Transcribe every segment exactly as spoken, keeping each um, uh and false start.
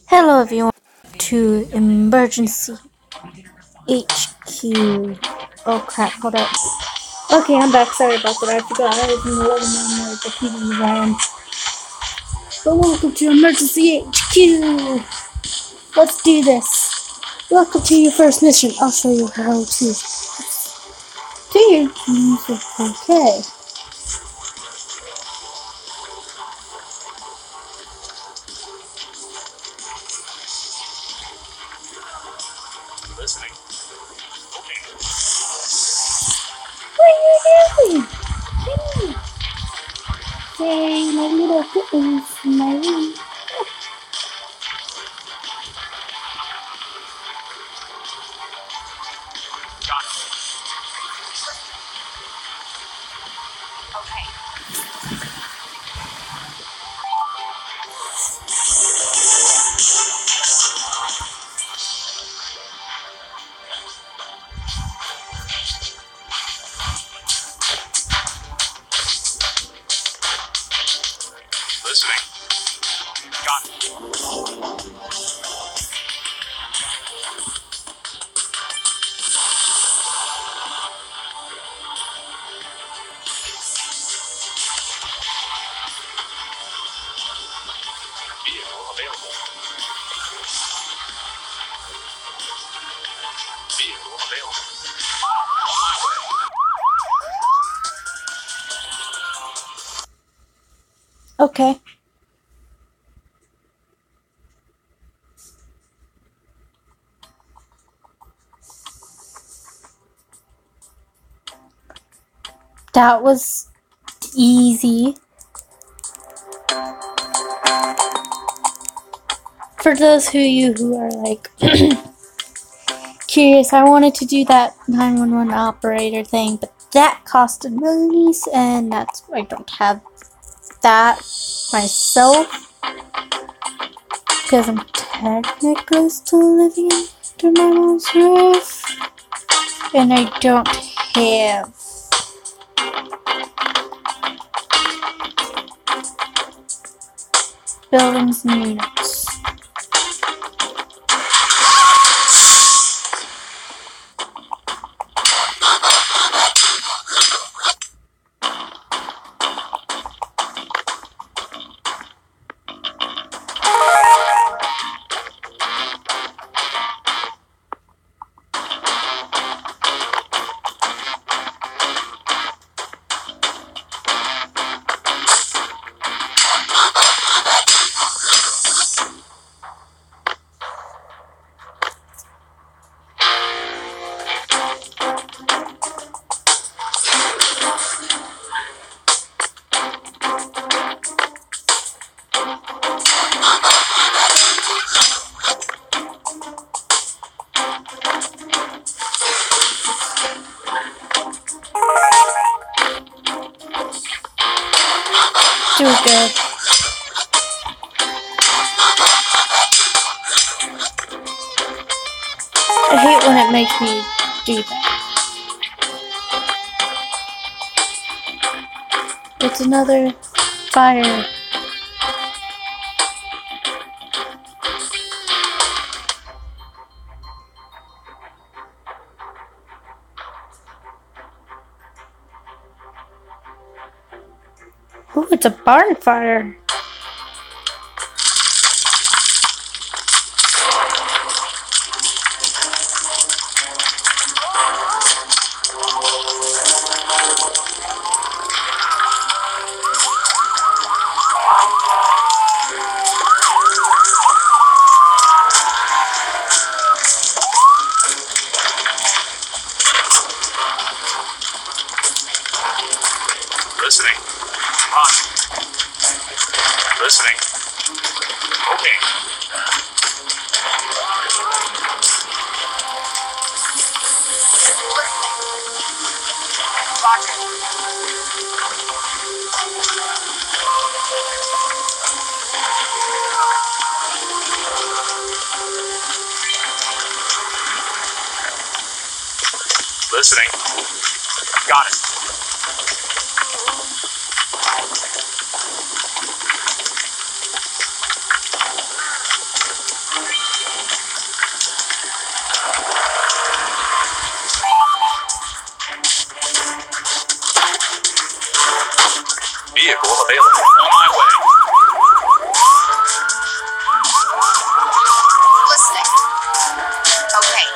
Hello everyone to Emergency H Q. Oh crap, hold up. Okay, I'm back. Sorry about that. I forgot I was in the living room where the T V ran. But welcome to Emergency H Q. Let's do this. Welcome to your first mission. I'll show you how to do your music. Okay. Listening. Okay. What are you doing? Hey. Say my little kittens in my room. Got it. Okay. Listening. Got it. Vehicle available. Vehicle available. Okay. That was easy. For those of you who are like curious, I wanted to do that nine one one operator thing, but that costed millions, and that's I don't have that myself because I'm technically still living under my mom's roof, and I don't have buildings and units. Do good. I hate when it makes me do that. It's another fire. Ooh, it's a barn fire. Listening. On. Listening. Okay. Roger. Listening. Got it. Vehicle available. On my way. Listening. Okay.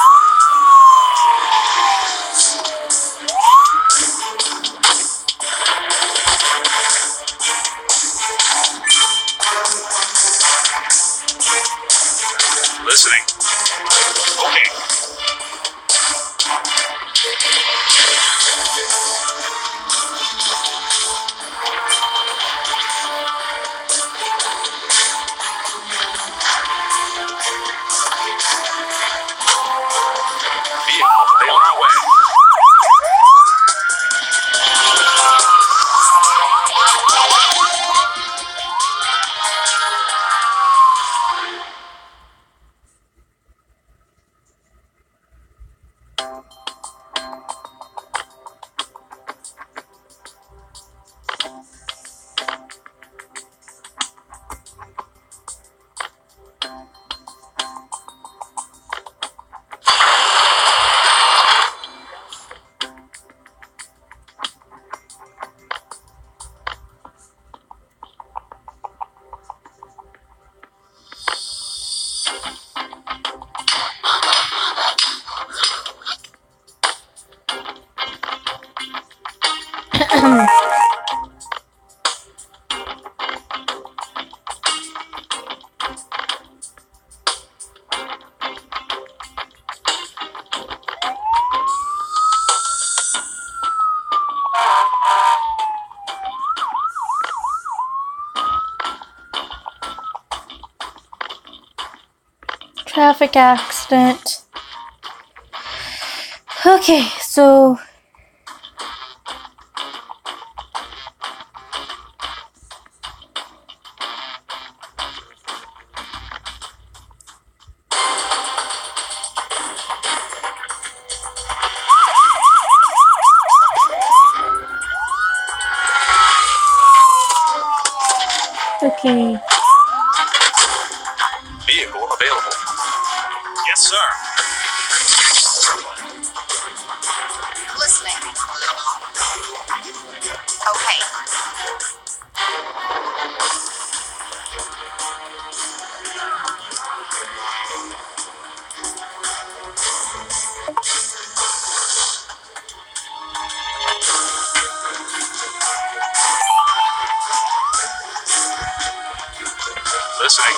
Listening. Okay. Vehicle available. On our way. Traffic accident. Okay, so okay. Vehicle available. Yes, sir. Listening. Okay. Listening.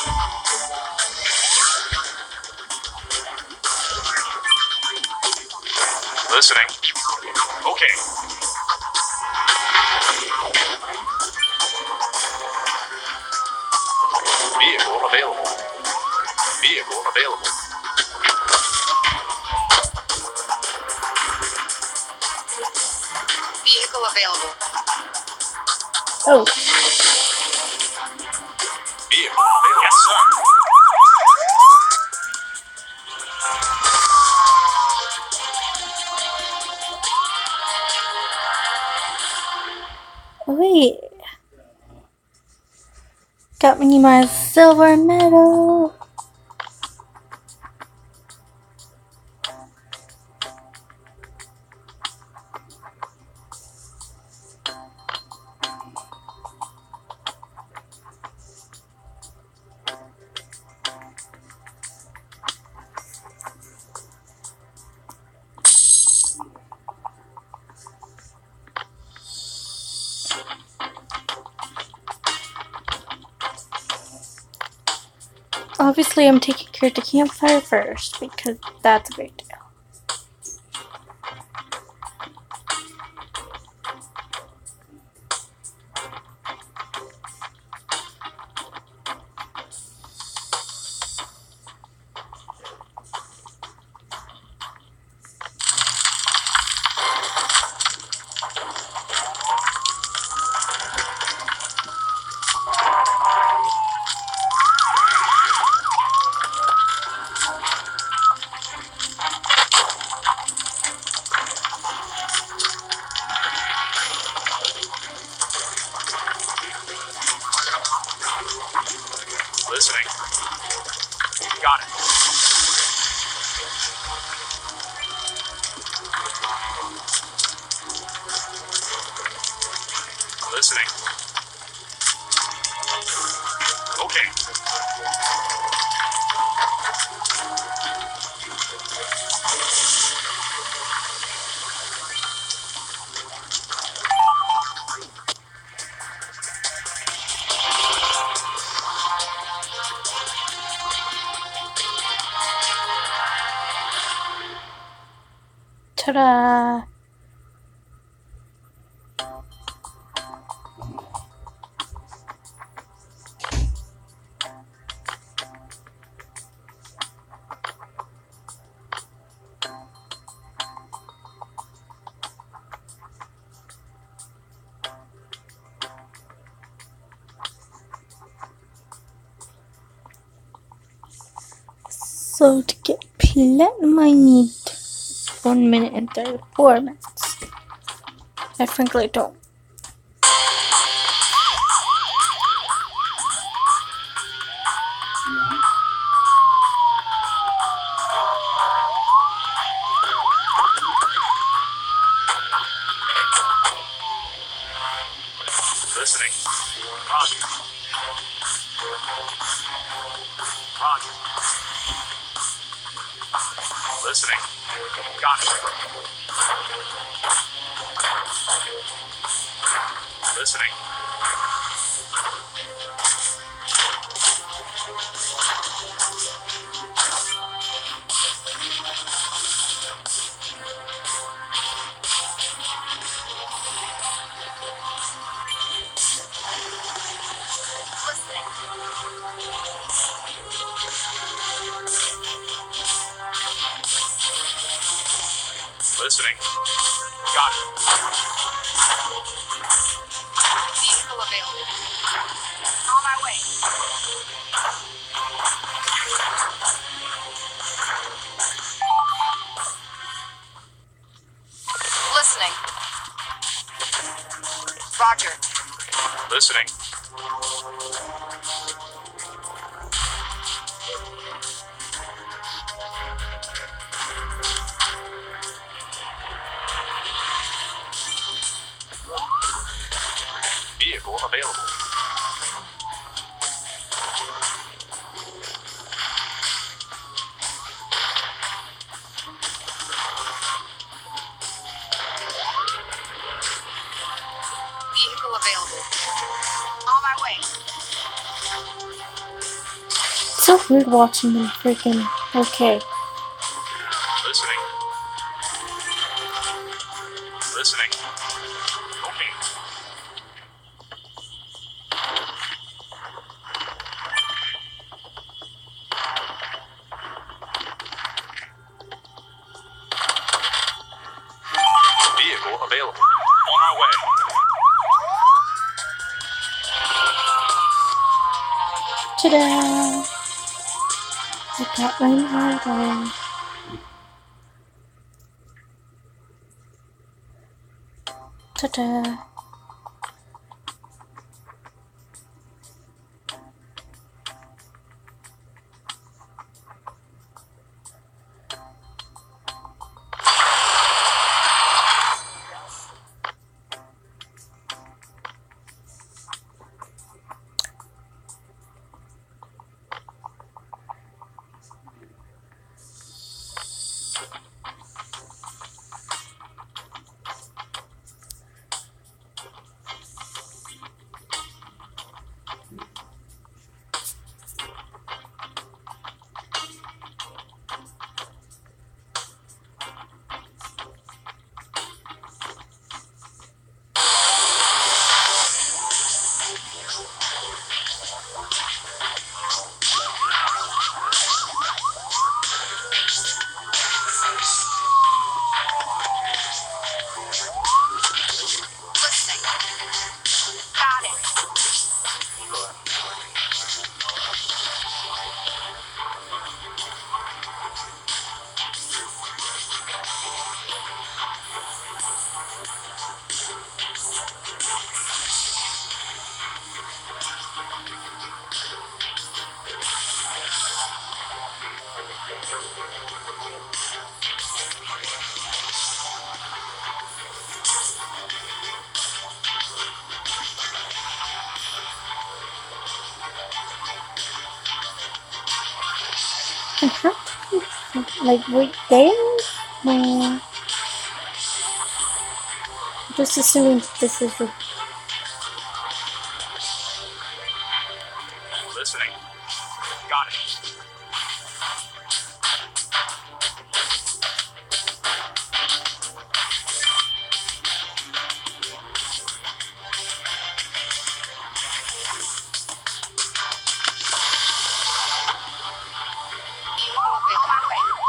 Listening. Okay. Vehicle available. Vehicle available. Vehicle available. Oh, Vehicle available. Yes, sir. wait. Got me my silver medal. Obviously, I'm taking care of the campfire first because that's a big deal. Listening. Okay. Ta-da! So to get platinum I need one minute and thirty-four minutes. I frankly don't. Listening. Roger. Roger. Listening. Got it. Listening. Listening. Got it. Vehicle available. On my way. Listening. Roger. Listening. Vehicle available. Vehicle available. On my way. It's so weird watching them freaking. Okay. Listening. Listening. Okay. Vehicle available. On our way. Ta-da! I got my order. Ta-da! And how can you, like, right there? No. Just assuming this is a... Listening. Got it. Vehicle available.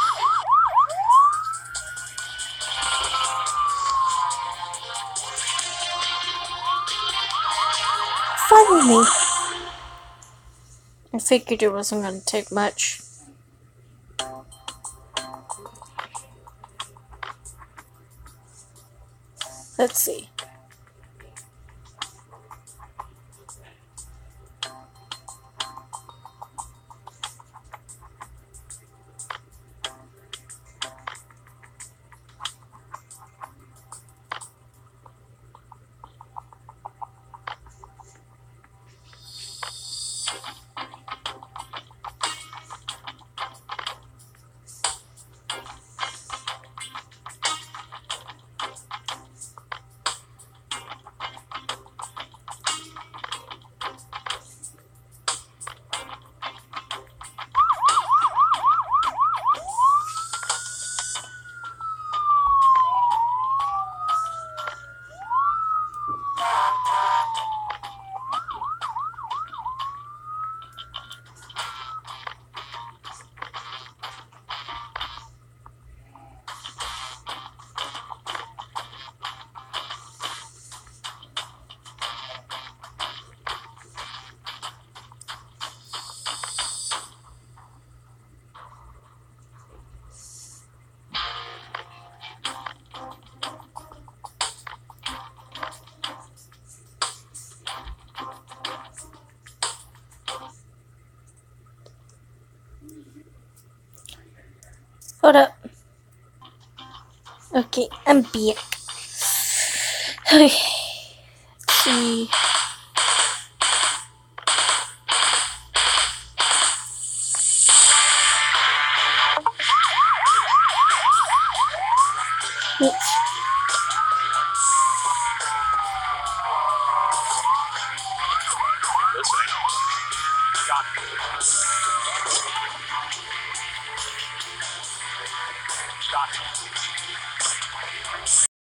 Finally! I figured it wasn't going to take much. Let's see. Hold up. Okay, I'm back. Okay. Let's see. Oops. Listening. Got it. Got it.